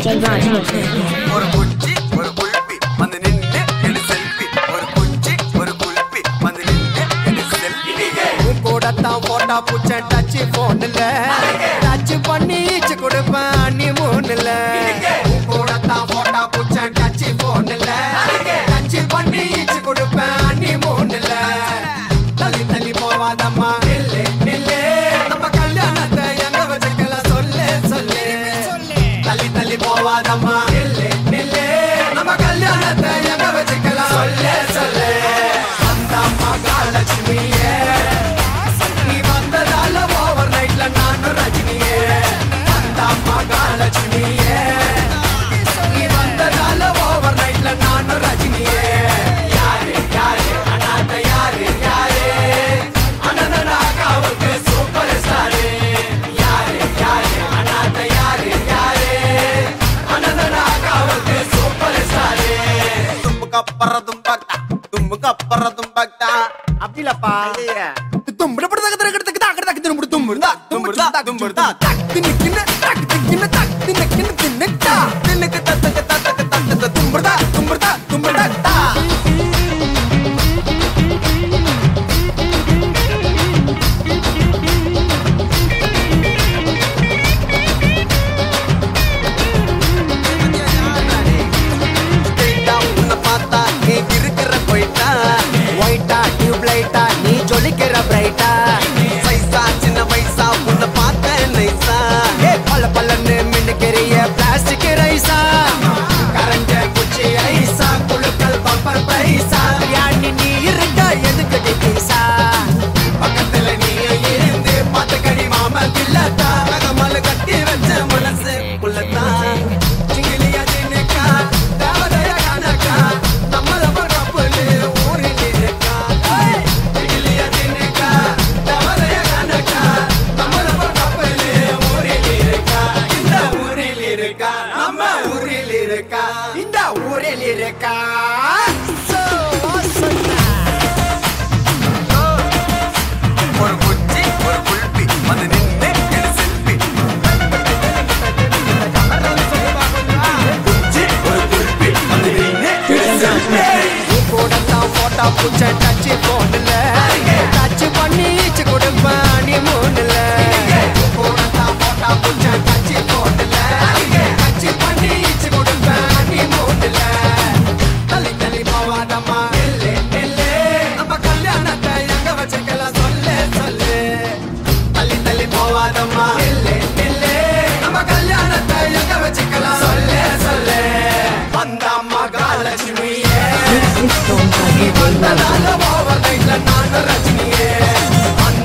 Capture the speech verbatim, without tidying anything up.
ஒரு குச்சி ஒரு குல்பி வந்து நின்னு எடு செல்ஃபி ஒரு குச்சி ஒரு குல்பி வந்து நின்னு எடு செல்ஃபி உன் கூட தான் போட்டா புச்ச டச் போன்ல டச் பண்ணி ஈச்சு கொடுப்பேன் நீ மூணுல உன் கூட தான் போட்டா புச்ச டச் போன்ல டச் பண்ணி ஈச்சு கொடுப்பேன் நீ மூணுல தள்ளி தள்ளி போவாதம்மா நில்லு நில்லு நம்ம கல்யாணத்தை எங்க வச்சுக்கலாம் சொல்லு சொல்லு தள்ளி தள்ளி போவாதம்மா நில்லு நில்லு நம்ம கல்யாணத்தை எங்க வச்சுக்கலாம் சொல்லு சொல்லு அந்த மகாலட்சுமியே நீ வந்ததால ஓவர் நைட்ல நானும் ரஜினியே அந்த மகாலட்சுமியே நீ வந்ததால ஓவர் நைட்ல நானும் ரஜினியே யாரு யாரு அனாத யாரு யாரு அனந்தனாகாவுக்கு சூப்பர் ஸ்டாரு யாரு யாரு அனாத யாரு யாரு அனந்தனாகாவுக்கு சூப்பர் ஸ்டாரு தும்புக்கு அப்புறதும் பக்தா தும்புக்கு அப்புறதும் பக்தா அப்படி இல்லப்பா இல்லையா தும்புட படுதா கதற கதற கதற கதற தும்புட தும்புடா தும்புடா தும்புடா தக்கு நிக்கின தக்கு நிக்கின தக்கு நிக்கின தின்னட்டா தின்னுக்கு தத்துக்கு தத்துக்கு தத்துக்கு தும்புடா தும்புடா தும்புடா உன்னை பார்த்தா நீ இருக்கிற போயிட்டா ஒயிட்டா டியூப் லைட்டா நீ ஜொலிக்கிற பிரைட்டா சைஸா சின்ன வயசா உன்னை பார்த்த நைஸா ஏ பல்ல பல்லன்னு மின்னுக்கிறிய பிளாஸ்டிக் ரைஸா கரஞ்ச குச்சி ஐசா குழுக்கள் பம்பர் பைசா யானி நீ இருக்க எதுக்கு பைசா பக்கத்துல நீ இருந்து பார்த்த கடி மாமா தில்லத்தா மகமல கட்டி வச்ச மனசு புள்ளத்தா சிங்கிலியா தின்னுக்கா தேவதைய கணக்கா நம்மள கப்பலு ஊரில் இருக்கா சிங்கிலியா தின்னுக்கா தேவதைய கணக்கா நம்மள கப்பலு ஊரில் இருக்கா இந்த ஊரில் இருக்கா நம்ம ஊரில் இருக்கா இந்த ஊரில் இருக்கா ஒரு குச்சி ஒரு குல்பி வந்து நின்னு எடு செல்ஃபி குச்சி ஒரு குல்பி வந்து நின்னு எடு செல்ஃபி நீ கூட தான் போட்டா புச்ச டச் போன்ல டச் பண்ணி ஈச்சு கொடுப்பேன் நீ மூணுல கூட தான் போட்டா புச்ச டச் போன்ல டச் பண்ணி ஈச்சு கொடுப்பேன் நீ மூணுல தள்ளி தள்ளி போவாதம்மா நில்லு நில்லு நம்ம கல்யாணத்தை எங்க வச்சுக்கலாம் சொல்லு சொல்லு தள்ளி தள்ளி போவாதம்மா நில்லு நில்லு நம்ம கல்யாணத்தை எங்க வச்சுக்கலாம் சொல்லு சொல்லு அந்த மகாலட்சுமியே நீ வந்ததால ஓவர் நைட்ல நானும் ரஜினியே